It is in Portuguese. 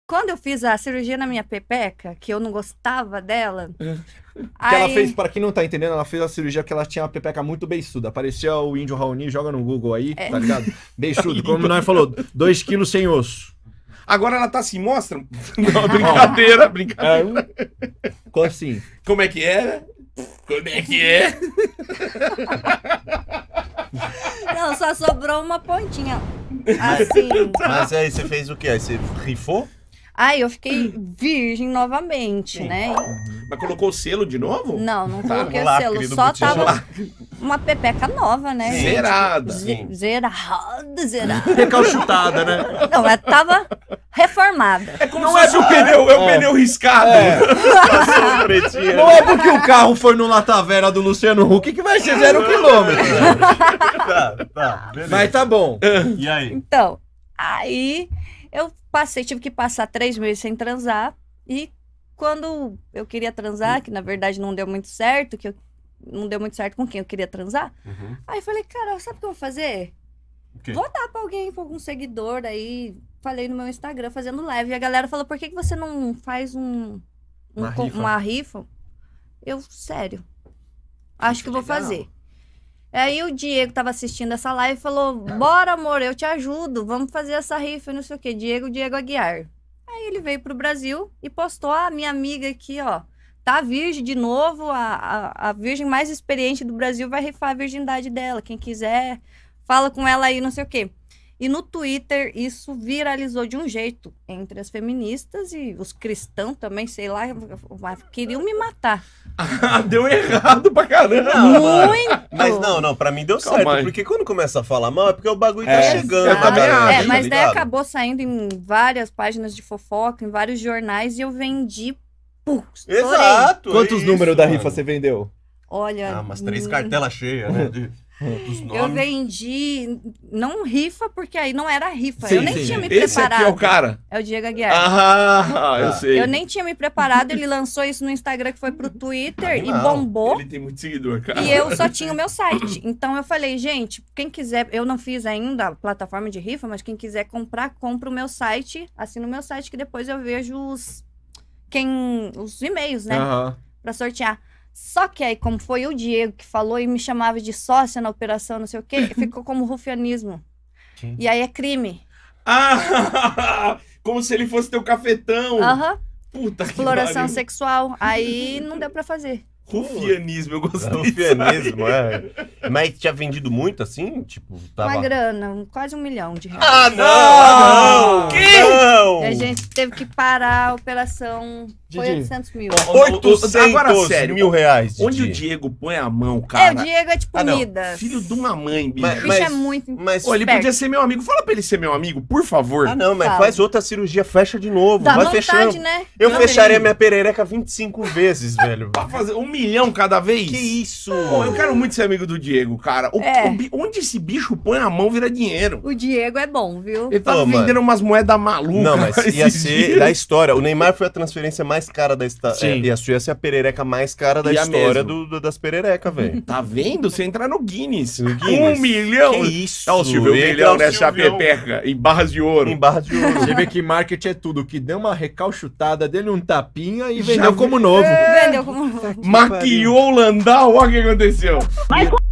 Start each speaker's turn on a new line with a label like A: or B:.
A: Quando eu fiz a cirurgia na minha pepeca, que eu não gostava dela...
B: Que ela fez, pra quem não tá entendendo, ela fez a cirurgia porque ela tinha uma pepeca muito beiçuda. Parecia o índio Raoni, joga no Google aí, tá ligado? Beiçudo, como nós falou, 2 quilos sem osso.
C: Agora ela tá assim, mostra. Não, brincadeira, brincadeira.
B: Como assim?
C: Como é que é? Como é que é?
A: Não, só sobrou uma pontinha. Assim.
D: Mas aí você fez o quê? Aí você rifou?
A: Aí eu fiquei virgem novamente, né?
C: Mas colocou o selo de novo?
A: Não, não coloquei o
D: lacre
A: selo,
D: do
A: só
D: botijão.
A: tava uma pepeca nova, né?
D: Sim.
A: gente?
C: Zerada.
A: Zerada.
B: Recalchutada, né?
A: Não, mas tava reformada.
C: É como não se fosse o pneu, é o pneu riscado.
D: Pretinha.
B: Não é porque o carro foi no Latavera do Luciano Huck que vai ser 0 quilômetro.
D: Tá, beleza.
B: Mas tá bom.
D: E aí?
A: Então, aí eu tive que passar 3 meses sem transar. E quando eu queria transar, que na verdade não deu muito certo, não deu muito certo com quem eu queria transar, aí eu falei, cara, sabe o que eu vou fazer? Vou dar pra alguém, pra algum seguidor aí. Falei no meu Instagram, fazendo live. E a galera falou, por que você não faz uma rifa? Eu, sério, acho que vou fazer. Aí o Diego tava assistindo essa live e falou, bora amor, eu te ajudo, vamos fazer essa rifa, não sei o quê. Diego Aguiar. Aí ele veio pro Brasil e postou, minha amiga aqui, ó, tá virgem de novo, a virgem mais experiente do Brasil vai rifar a virgindade dela. Quem quiser, fala com ela aí, não sei o quê. E no Twitter isso viralizou de um jeito entre as feministas e os cristãos também, sei lá, queriam me matar.
C: Deu errado pra caramba.
A: Muito!
D: Mas não, pra mim deu
C: Calma
D: certo.
C: aí.
D: Porque quando começa a falar mal, é porque o bagulho tá chegando.
C: eu também
D: cara,
C: acho.
D: tá
A: Mas daí
D: ligado?
A: acabou saindo em várias páginas de fofoca, em vários jornais, e eu vendi. Estourei.
D: Exato.
B: Quantos
D: é
B: números
D: isso,
B: da
D: mano.
B: rifa você vendeu?
A: Olha.
D: Umas 3 cartelas cheias, né? Dos nomes.
A: Eu vendi. Não rifa, porque aí não era rifa.
B: Sim,
A: eu nem
B: sim.
A: tinha me
C: Esse
A: preparado.
C: aqui é o cara.
A: É o Diego Aguiar.
C: Eu sei.
A: Eu nem tinha me preparado, ele lançou isso no Instagram, que foi pro Twitter,
D: Animal.
A: e bombou.
C: Ele tem muito seguidor, cara.
A: E eu só tinha o meu site. Então eu falei, gente, quem quiser, eu não fiz ainda a plataforma de rifa, mas quem quiser comprar, compra o meu site, assina o meu site, que depois eu vejo os e-mails, né? Pra sortear. Só que aí, como foi o Diego que falou e me chamava de sócia na operação, não sei o quê, ficou como rufianismo.
D: Sim.
A: E aí é crime.
C: Como se ele fosse teu cafetão. Puta que
A: Exploração
C: pariu.
A: sexual. Aí não deu pra fazer.
C: Rufianismo, eu gostei.
D: Rufianismo, é. Mas tinha vendido muito assim? Tipo, tava...
A: Uma grana, quase R$1 milhão.
D: Não! Não!
A: E a gente teve que parar a operação. Foi 800 mil.
D: 800
C: Agora, sério,
D: mil reais.
C: Onde o
D: Didi.
C: Diego põe a mão, cara?
A: O Diego é tipo
D: não.
A: Midas.
C: Filho de uma mãe, bicho.
D: Mas-
A: O bicho é muito
D: mas-
C: Ô, ele
A: esperto.
C: podia ser meu amigo. Fala pra ele ser meu amigo, por favor.
D: não, mas
A: Fala.
D: faz outra cirurgia, fecha de novo.
A: Dá
D: vai
A: vontade,
D: fechando.
A: né?
D: Eu
A: Não,
D: fecharia
A: ele-
D: minha perereca 25 vezes, velho.
C: Pra fazer 1 milhão cada vez?
D: Que isso?
C: Pô, eu quero muito ser amigo do Diego, cara. Onde esse bicho põe a mão vira dinheiro.
A: O Diego é bom, viu?
C: Ele tava
D: Ô, mano.
C: vendendo umas moedas malucas.
D: Não, mas ia
C: esses
D: ser
C: dias.
D: da história. O Neymar foi a transferência mais cara da história.
C: Sim.
D: E a sua ia ser a perereca mais cara da
C: Ia
D: história
C: mesmo.
D: das pererecas, velho.
C: Tá vendo? Você entra no Guinness.
D: No Guinness.
C: 1 milhão.
D: Que isso?
C: Ó, o Silvio, 1
D: Entra
C: milhão
D: o
C: nessa
D: Silvião.
C: pepeca em barras de ouro.
D: Em barra de ouro.
B: Você vê que marketing é tudo, que deu uma recalchutada, dele um tapinha e
C: Já
B: vendeu como novo.
A: Vendeu como...
C: Maquiou o Landau, olha o que aconteceu.
E: Vai